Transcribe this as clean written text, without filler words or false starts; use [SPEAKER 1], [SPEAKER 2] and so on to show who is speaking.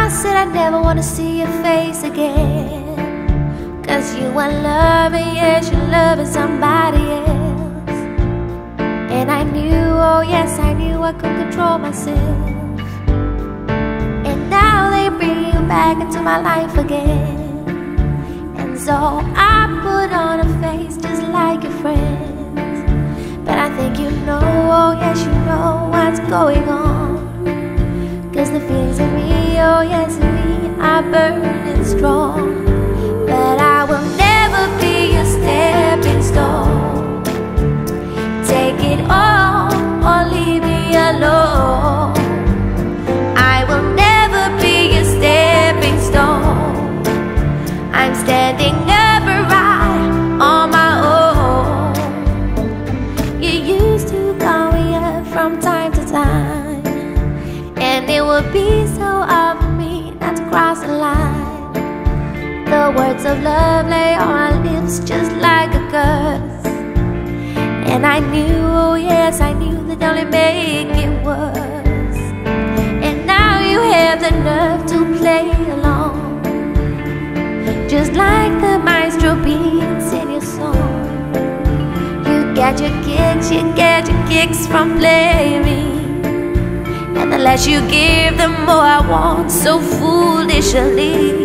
[SPEAKER 1] I said I never want to see your face again, 'cause you were loving, yes, you're loving somebody else. And I knew, oh yes, I knew I couldn't control myself. And now they bring you back into my life again. And so I put on a face just like your friends. But I think you know, oh yes, you know what's going on. 'Cause the feelings in me, oh yes, in me are burning strong. But I will never be a stepping stone. Take it all or leave me alone. I will never be a stepping stone. I'm standing upright on my own. You used to call me up from time to time, and it would be so hard for me not to cross the line. The words of love lay on my lips just like a curse. And I knew, oh yes, I knew that only make it worse. And now you have the nerve to play along, just like the maestro beats in your song. You get your kicks from playing me. And the less you give, the more I want so foolishly.